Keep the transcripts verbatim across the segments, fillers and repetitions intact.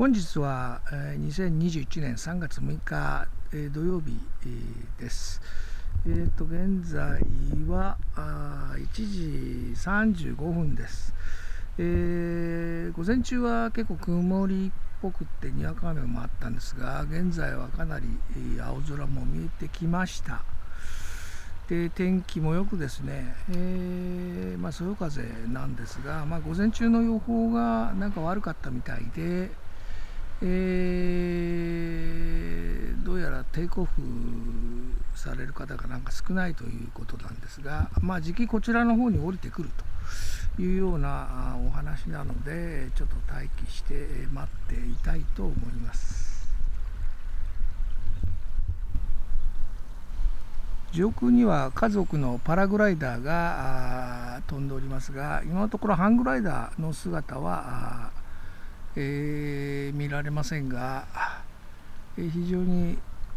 本日はにせんにじゅういちねんさんがつむいか土曜日です。えー、と現在はいちじさんじゅうごふんです。えー、午前中は結構曇りっぽくってにわか雨もあったんですが、現在はかなり青空も見えてきました。で天気もよくですね、えーまあ、そよ風なんですが、まあ、午前中の予報がなんか悪かったみたいで、えー、どうやらテイクオフされる方がなんか少ないということなんですが、まあ、時期こちらの方に降りてくるというようなお話なので、ちょっと待機して待っていたいと思います。上空には家族のパラグライダーが飛んでおりますが、今のところハングライダーの姿は、えー、見られませんが、えー、非常に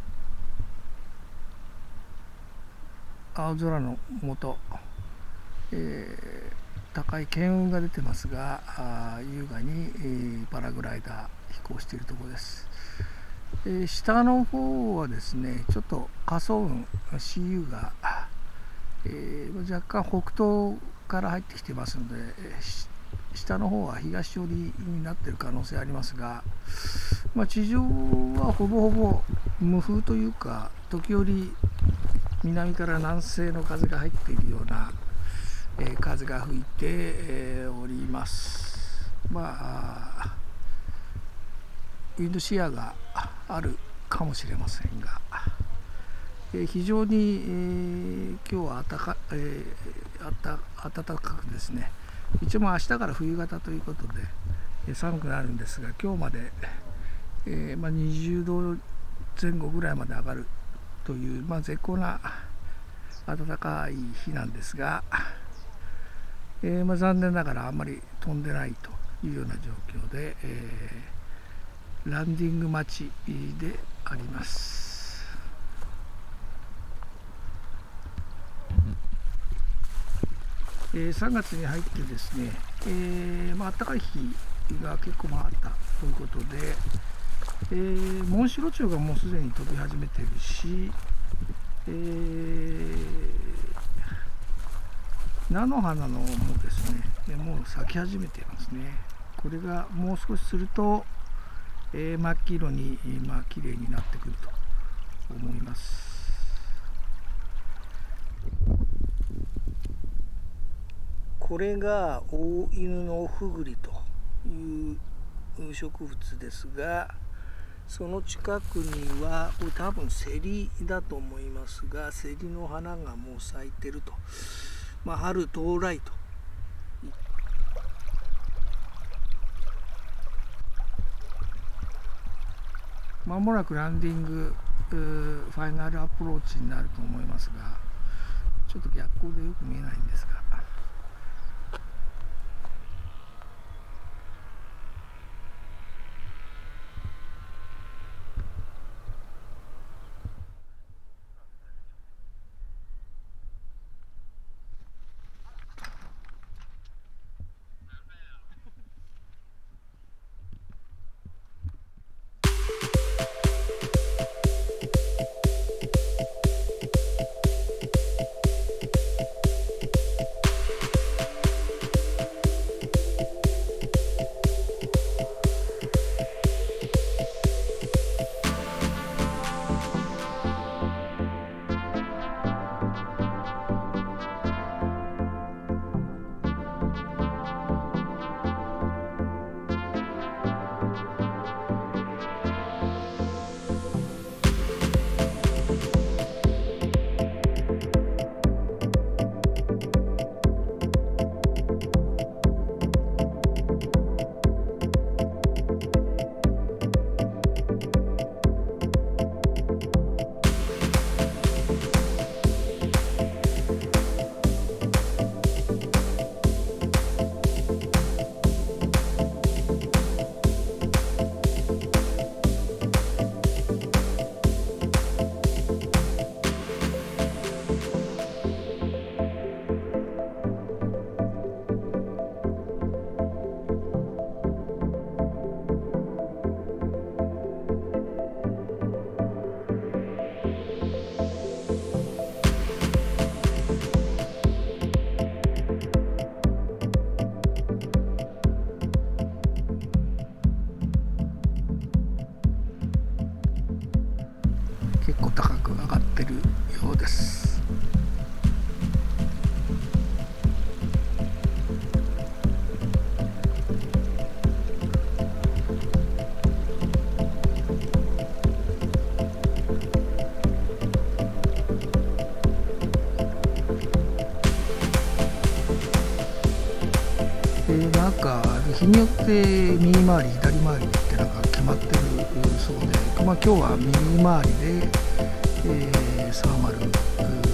青空の下、えー、高い巻雲が出てますが、優雅に、えー、パラグライダー飛行しているところです。えー、下の方はですね、ちょっと下層雲 シーユー が、えー、若干北東から入ってきてますので、下の方は東寄りになっている可能性ありますが、まあ、地上はほぼほぼ無風というか、時折南から南西の風が入っているような、えー、風が吹いて、えー、おります。まあウィンドシアがあるかもしれませんが、えー、非常に、えー、今日はあたか、えー、あた暖かくですね、一応明日から冬型ということで、えー、寒くなるんですが、今日まで、えーまあ、にじゅうどぜん後ぐらいまで上がるという、まあ、絶好な暖かい日なんですが、えーまあ、残念ながらあんまり飛んでないというような状況で、えーランディング待ちであります。えー、さんがつに入ってですね、えーまあ暖かい日が結構まああったということで、えー、モンシロチョウがもうすでに飛び始めているし、えー、菜の花のもですね、もう咲き始めていますね。これがもう少しするとえー、真っ黄色に、まあ綺麗になってくると思います。これがオオイヌノフグリという植物ですが、その近くにはこれ多分セリだと思いますが、セリの花がもう咲いてると、まあ、春到来とまもなくランディングファイナルアプローチになると思いますが、ちょっと逆光でよく見えないんですが、 結構高く上がってるようです。なんか日によって右回り左回りってなんか決まってるそうで、まあ、今日は右回りで、えー、サーマル